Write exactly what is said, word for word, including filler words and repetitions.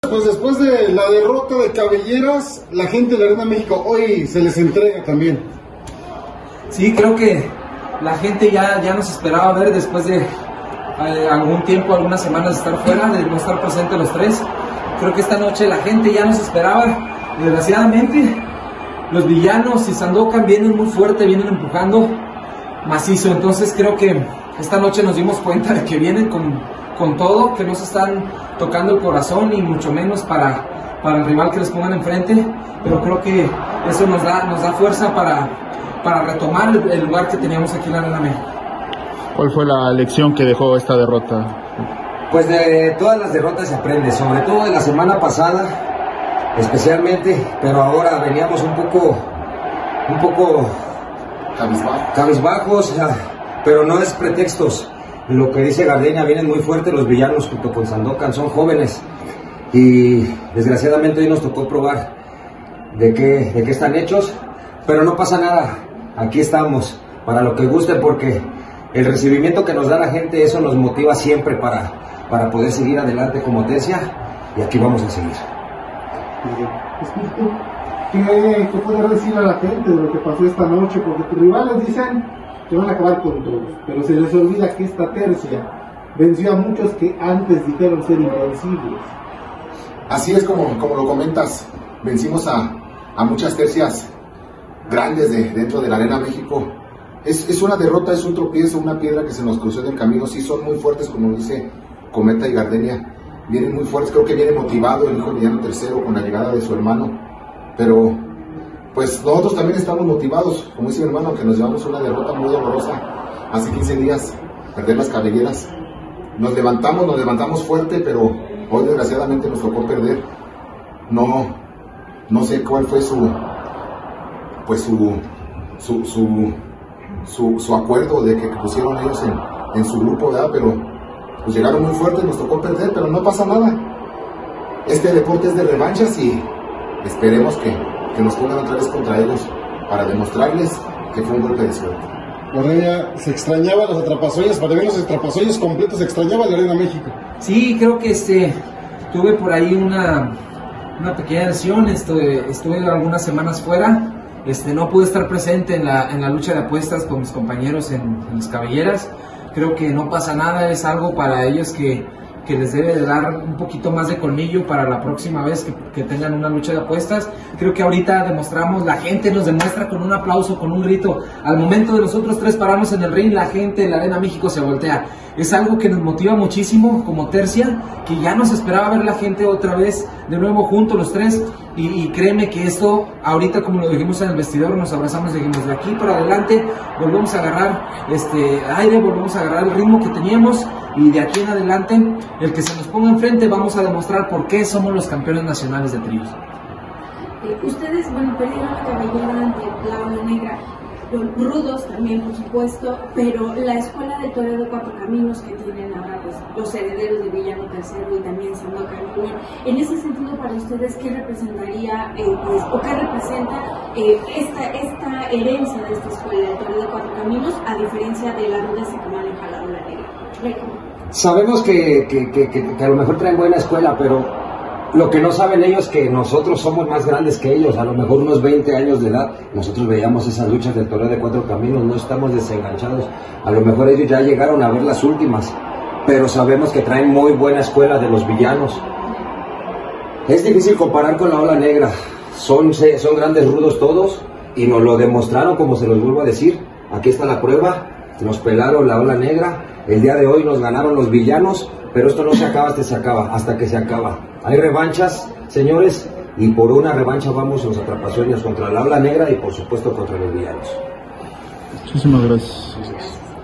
Pues después de la derrota de Cabelleras, la gente de la Arena México hoy se les entrega también. Sí, creo que la gente ya, ya nos esperaba ver después de eh, algún tiempo, algunas semanas de estar fuera, de no estar presentes los tres. Creo que esta noche la gente ya nos esperaba. Desgraciadamente, los villanos y Sandokan vienen muy fuerte, vienen empujando macizo. Entonces creo que esta noche nos dimos cuenta de que vienen con, con todo, que no se están tocando el corazón y mucho menos para, para el rival que les pongan enfrente. Pero creo que eso nos da, nos da fuerza para, para retomar el, el lugar que teníamos aquí en la Arena México. ¿Cuál fue la lección que dejó esta derrota? Pues de todas las derrotas se aprende, sobre todo de la semana pasada, especialmente, pero ahora veníamos un poco, un poco Cabizbajo. cabizbajos, pero no es pretextos. Lo que dice Gardenia, vienen muy fuertes los villanos junto con Sandokan, son jóvenes y desgraciadamente hoy nos tocó probar de qué, de qué están hechos, pero no pasa nada, aquí estamos para lo que guste, porque el recibimiento que nos da la gente, eso nos motiva siempre para, para poder seguir adelante como Tercia, y aquí vamos a seguir. ¿Qué, ¿Qué puedes decir a la gente de lo que pasó esta noche? Porque tus rivales dicen que van a acabar con todos, pero se les olvida que esta Tercia venció a muchos que antes dijeron ser invencibles. Así es como, como lo comentas, vencimos a, a muchas tercias grandes de, dentro de la Arena México. Es, es una derrota, es un tropiezo, una piedra que se nos cruzó en el camino. Sí son muy fuertes, como dice Cometa y Gardenia, vienen muy fuertes. Creo que viene motivado el hijo de Villano tercero con la llegada de su hermano, pero pues nosotros también estamos motivados, como dice mi hermano, que nos llevamos una derrota muy dolorosa hace quince días, perder las Cabelleras. Nos levantamos, nos levantamos fuerte, pero hoy desgraciadamente nos tocó perder. No, no sé cuál fue su, pues su, su, su, su, su acuerdo de que pusieron ellos en, en su grupo, ¿verdad? Pero pues llegaron muy fuertes, nos tocó perder, pero no pasa nada. Este deporte es de revanchas y esperemos que, que nos pongan otra vez contra ellos para demostrarles que fue un golpe de suerte. Gardenia, se extrañaba los atrapasollas, para ver los atrapasollas completos, se extrañaba la Arena México. Sí, creo que este tuve por ahí una, una pequeña lesión, estuve, estuve algunas semanas fuera, este, no pude estar presente en la, en la lucha de apuestas con mis compañeros en, en las Cabelleras. Creo que no pasa nada, es algo para ellos que, que les debe de dar un poquito más de colmillo para la próxima vez que, que tengan una lucha de apuestas. Creo que ahorita demostramos, la gente nos demuestra con un aplauso, con un grito. Al momento de nosotros tres pararnos en el ring, la gente de la Arena México se voltea. Es algo que nos motiva muchísimo como Tercia, que ya nos esperaba ver la gente otra vez de nuevo juntos los tres. Y, y créeme que esto, ahorita como lo dijimos en el vestidor, nos abrazamos y dijimos, de aquí para adelante volvemos a agarrar este aire, volvemos a agarrar el ritmo que teníamos, y de aquí en adelante, el que se nos ponga enfrente, vamos a demostrar por qué somos los campeones nacionales de tríos. Eh, ustedes, bueno, perdieron la Cabellera ante la Ola Negra, los rudos también, por supuesto, pero la escuela de toreo de Cuatro Caminos que tienen ahora pues, los herederos de Villano tercero y también Sandokan Junior, en ese sentido, para ustedes, ¿qué representaría eh, pues, o qué representa eh, esta, esta herencia de esta escuela de toreo de Cuatro Caminos, a diferencia de la rudeza que maneja la Ola Negra? Sabemos que, que, que, que, que a lo mejor traen buena escuela, pero lo que no saben ellos es que nosotros somos más grandes que ellos, a lo mejor unos veinte años de edad. Nosotros veíamos esas luchas del torneo de Cuatro Caminos, no estamos desenganchados. A lo mejor ellos ya llegaron a ver las últimas, pero sabemos que traen muy buena escuela de los villanos. Es difícil comparar con la Ola Negra, son, son grandes rudos todos y nos lo demostraron, como se los vuelvo a decir. Aquí está la prueba, nos pelaron la Ola Negra, el día de hoy nos ganaron los villanos, pero esto no se acaba hasta que se acaba, hasta que se acaba. Hay revanchas, señores, y por una revancha vamos los atrapasueños contra la Ola Negra y por supuesto contra los villanos. Muchísimas gracias.